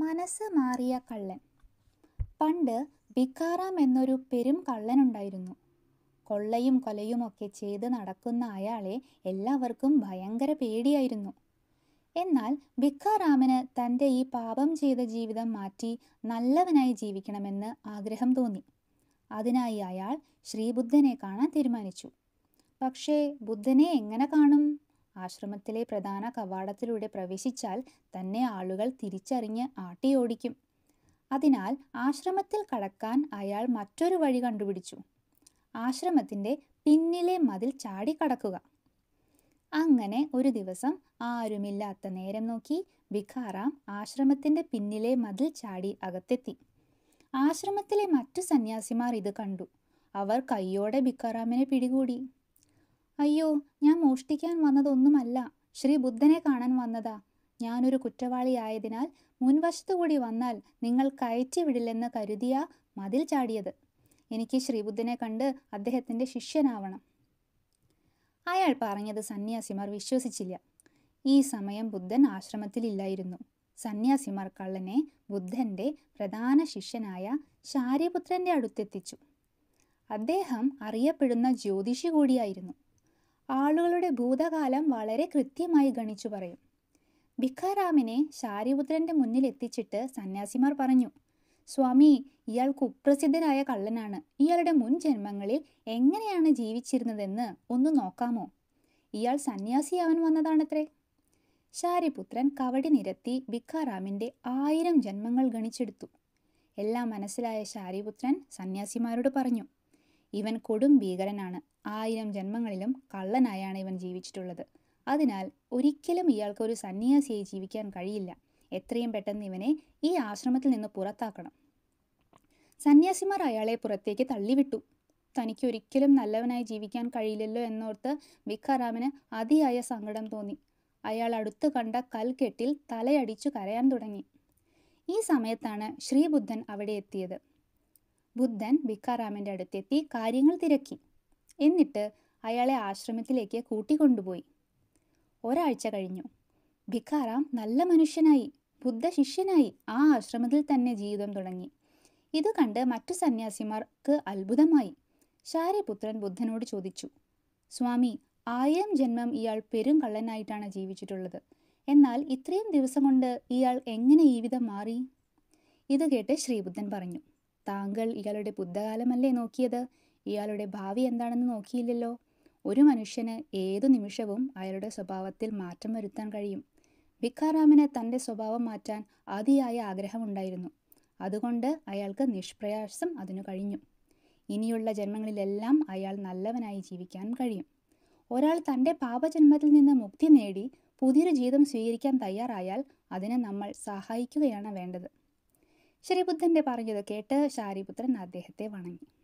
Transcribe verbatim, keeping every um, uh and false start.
മനസ്സ് മാറിയ കള്ളൻ. പണ്ട് ഭിക്കാറാം എന്നൊരു പെരും കള്ളനുണ്ടായിരുന്നു. കൊള്ളയും കൊലയുമൊക്കെ ചെയ്ത് നടക്കുന്ന അയാളെ എല്ലാവർക്കും ഭയങ്കര പേടിയായിരുന്നു. എന്നാൽ ഭിക്കാറാമിന് തൻ്റെ ഈ പാപം ചെയ്ത ജീവിതം മാറ്റി നല്ലവനായി ജീവിക്കണമെന്ന് ആഗ്രഹം തോന്നി. അതിനായി അയാൾ ശ്രീബുദ്ധനെ കാണാൻ തീരുമാനിച്ചു. പക്ഷേ ബുദ്ധനെ എങ്ങനെ കാണും? ആശ്രമത്തിലെ പ്രധാന കവാടത്തിലൂടെ പ്രവേശിച്ചാൽ തന്നെ ആളുകൾ തിരിച്ചറിഞ്ഞ് ആട്ടിയോടിക്കും. അതിനാൽ ആശ്രമത്തിൽ കടക്കാൻ അയാൾ മറ്റൊരു വഴി കണ്ടുപിടിച്ചു. ആശ്രമത്തിൻ്റെ പിന്നിലെ മതിൽ ചാടിക്കടക്കുക. അങ്ങനെ ഒരു ദിവസം ആരുമില്ലാത്ത നേരം നോക്കി ഭിക്കാറാം ആശ്രമത്തിൻ്റെ പിന്നിലെ മതിൽ ചാടി അകത്തെത്തി. ആശ്രമത്തിലെ മറ്റു സന്യാസിമാർ ഇത് കണ്ടു. അവർ കയ്യോടെ ഭിക്കാറാമിനെ പിടികൂടി. അയ്യോ, ഞാൻ മോഷ്ടിക്കാൻ വന്നതൊന്നുമല്ല, ശ്രീ ബുദ്ധനെ കാണാൻ വന്നതാ. ഞാനൊരു കുറ്റവാളിയായതിനാൽ മുൻവശത്തുകൂടി വന്നാൽ നിങ്ങൾ കയറ്റി വിടില്ലെന്ന് കരുതിയ മതിൽ ചാടിയത്. എനിക്ക് ശ്രീബുദ്ധനെ കണ്ട് അദ്ദേഹത്തിൻ്റെ ശിഷ്യനാവണം. അയാൾ പറഞ്ഞത് സന്യാസിമാർ വിശ്വസിച്ചില്ല. ഈ സമയം ബുദ്ധൻ ആശ്രമത്തിലില്ലായിരുന്നു. സന്യാസിമാർ കള്ളനെ ബുദ്ധൻ്റെ പ്രധാന ശിഷ്യനായ ശാരിപുത്രൻ്റെ അടുത്തെത്തിച്ചു. അദ്ദേഹം അറിയപ്പെടുന്ന ജ്യോതിഷി കൂടിയായിരുന്നു. ആളുകളുടെ ഭൂതകാലം വളരെ കൃത്യമായി ഗണിച്ചു പറയും. ഭിക്കാറാമിനെ ശാരിപുത്രൻ്റെ മുന്നിൽ എത്തിച്ചിട്ട് സന്യാസിമാർ പറഞ്ഞു, സ്വാമി, ഇയാൾ കുപ്രസിദ്ധനായ കള്ളനാണ്. ഇയാളുടെ മുൻ ജന്മങ്ങളിൽ എങ്ങനെയാണ് ജീവിച്ചിരുന്നതെന്ന് ഒന്ന് നോക്കാമോ? ഇയാൾ സന്യാസിയാവാൻ വന്നതാണത്രേ. ശാരിപുത്രൻ കവടി നിരത്തി ഭിക്കാറാമിൻ്റെ ആയിരം ജന്മങ്ങൾ ഗണിച്ചെടുത്തു. എല്ലാം മനസ്സിലായ ശാരിപുത്രൻ സന്യാസിമാരോട് പറഞ്ഞു, ഇവൻ കൊടും ഭീകരനാണ്. ആയിരം ജന്മങ്ങളിലും കള്ളനായാണ് ഇവൻ ജീവിച്ചിട്ടുള്ളത്. അതിനാൽ ഒരിക്കലും ഇയാൾക്ക് ഒരു സന്യാസിയായി ജീവിക്കാൻ കഴിയില്ല. എത്രയും പെട്ടെന്ന് ഇവനെ ഈ ആശ്രമത്തിൽ നിന്ന് പുറത്താക്കണം. സന്യാസിമാർ അയാളെ പുറത്തേക്ക് തള്ളിവിട്ടു. തനിക്ക് ഒരിക്കലും നല്ലവനായി ജീവിക്കാൻ കഴിയില്ലല്ലോ എന്നോർത്ത് ഭിക്കാറാമിന് അതിയായ സങ്കടം തോന്നി. അയാൾ അടുത്ത് കണ്ട കൽക്കെട്ടിൽ തലയടിച്ചു കരയാൻ തുടങ്ങി. ഈ സമയത്താണ് ശ്രീബുദ്ധൻ അവിടെ എത്തിയത്. ബുദ്ധൻ ഭിക്കാറാമിൻ്റെ അടുത്തെത്തി കാര്യങ്ങൾ തിരക്കി. എന്നിട്ട് അയാളെ ആശ്രമത്തിലേക്ക് കൂട്ടിക്കൊണ്ടുപോയി. ഒരാഴ്ച കഴിഞ്ഞു. ഭിക്കാറാം നല്ല മനുഷ്യനായി, ബുദ്ധ ശിഷ്യനായി ആ ആശ്രമത്തിൽ തന്നെ ജീവിതം തുടങ്ങി. ഇത് കണ്ട് മറ്റു സന്യാസിമാർക്ക് അത്ഭുതമായി. ശാരിപുത്രൻ ബുദ്ധനോട് ചോദിച്ചു, സ്വാമി, ആയിരം ജന്മം ഇയാൾ പെരും കള്ളനായിട്ടാണ് ജീവിച്ചിട്ടുള്ളത്. എന്നാൽ ഇത്രയും ദിവസം കൊണ്ട് ഇയാൾ എങ്ങനെ ജീവിതം മാറി? ഇത് കേട്ട് ശ്രീബുദ്ധൻ പറഞ്ഞു, താങ്കൾ ഇയാളുടെ ബുദ്ധകാലമല്ലേ നോക്കിയത്? ഇയാളുടെ ഭാവി എന്താണെന്ന് നോക്കിയില്ലല്ലോ. ഒരു മനുഷ്യന് ഏതു നിമിഷവും അയാളുടെ സ്വഭാവത്തിൽ മാറ്റം വരുത്താൻ കഴിയും. ഭിക്കാറാമിന് തൻ്റെ സ്വഭാവം മാറ്റാൻ അതിയായ ആഗ്രഹമുണ്ടായിരുന്നു. അതുകൊണ്ട് അയാൾക്ക് നിഷ്പ്രയാസം അതിനു കഴിഞ്ഞു. ഇനിയുള്ള ജന്മങ്ങളിലെല്ലാം അയാൾ നല്ലവനായി ജീവിക്കാൻ കഴിയും. ഒരാൾ തൻ്റെ പാപജന്മത്തിൽ നിന്ന് മുക്തി നേടി പുതിയൊരു ജീവിതം സ്വീകരിക്കാൻ തയ്യാറായാൽ അതിനെ നമ്മൾ സഹായിക്കുകയാണ് വേണ്ടത്. ശ്രീബുദ്ധൻ്റെ പറഞ്ഞത് കേട്ട് ശാരിപുത്രൻ അദ്ദേഹത്തെ വണങ്ങി.